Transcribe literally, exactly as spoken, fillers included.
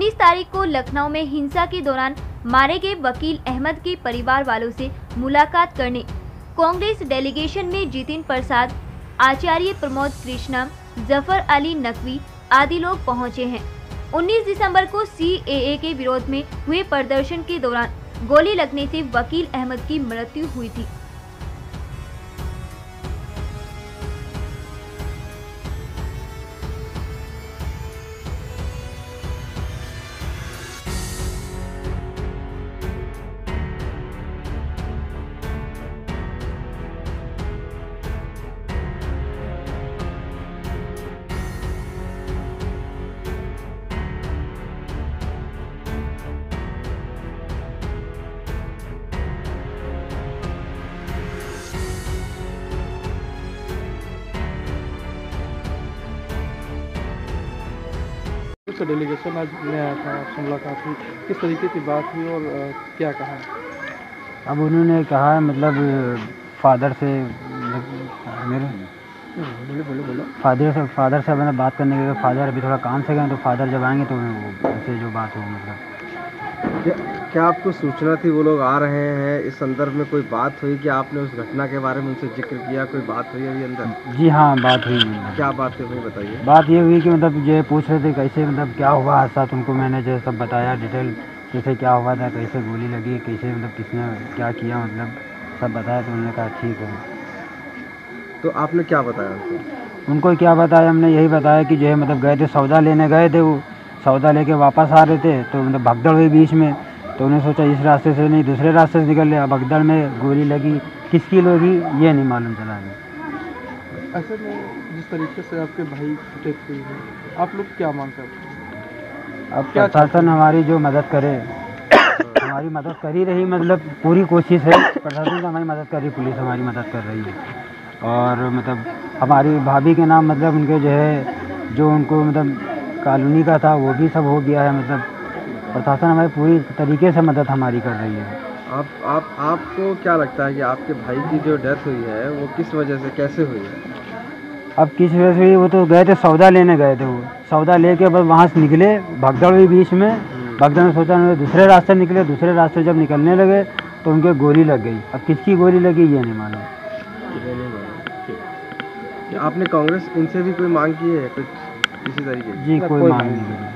उन्नीस तारीख को लखनऊ में हिंसा के दौरान मारे गए वकील अहमद के परिवार वालों से मुलाकात करने कांग्रेस डेलीगेशन में जितिन प्रसाद, आचार्य प्रमोद कृष्णा, जफर अली नकवी आदि लोग पहुंचे हैं। उन्नीस दिसंबर को सी ए ए के विरोध में हुए प्रदर्शन के दौरान गोली लगने से वकील अहमद की मृत्यु हुई थी। डेलीगेशन आज में आया था, आपसे मुलाकात हुई, किस तरीके की बात हुई और आ, क्या कहा? अब उन्होंने कहा मतलब फादर से मेरे बोलो बोलो बोलो फादर से फादर से मतलब बात करने के, फादर अभी थोड़ा काम से गए तो फादर जब आएंगे तो उनसे जो बात हो मतलब क्या, क्या आपको सूचना थी वो लोग आ रहे हैं? इस संदर्भ में कोई बात हुई कि आपने उस घटना के बारे में उनसे जिक्र किया? कोई बात हुई अभी अंदर? जी हाँ, बात हुई। क्या बात हुई बताइए। बात ये हुई कि मतलब ये पूछ रहे थे कैसे मतलब क्या हुआ हादसा, तुमको मैंने जो सब बताया डिटेल, कैसे क्या हुआ था, कैसे गोली लगी, कैसे मतलब किसने क्या किया, मतलब सब बताया। तो उन्होंने कहा ठीक है। तो आपने क्या बताया उनको? उनको क्या बताया, हमने यही बताया कि जो है मतलब गए थे सौदा लेने गए थे, वो सौदा लेके वापस आ रहे थे तो मतलब भगदड़ हुई बीच में, तो उन्हें सोचा इस रास्ते से नहीं दूसरे रास्ते से निकल लिया। भगदड़ में गोली लगी, किसकी लगी ये नहीं मालूम चला। ऐसे में जिस तरीके से आपके भाई की डेथ हुई है, आप लोग क्या मांग करते हैं? अब प्रशासन हमारी जो मदद करे, हमारी मदद कर ही रही, मतलब पूरी कोशिश है, प्रशासन तो हमारी मदद कर रही, पुलिस हमारी मदद कर रही है। और मतलब हमारी भाभी के नाम मतलब उनके जो है जो उनको मतलब कॉलोनी का था वो भी सब हो गया है। मतलब प्रशासन हमारी पूरी तरीके से मदद हमारी कर रही है। आप आप आपको क्या लगता है कि आपके भाई की जो डेथ हुई है वो किस वजह से, कैसे हुई है? अब किस वजह से हुई, वो तो गए थे सौदा लेने गए थे, वो सौदा लेके बस वहाँ से निकले, भगदड़ हुई बीच में। भगदड़ में सोचा उन्होंने दूसरे रास्ते निकले, दूसरे रास्ते जब निकलने लगे तो उनके गोली लग गई। अब किसकी गोली लगी ये नहीं मालूम। आपने कांग्रेस इनसे भी कोई मांग की है कुछ इसी तरीके? जी कोई मांग नहीं की।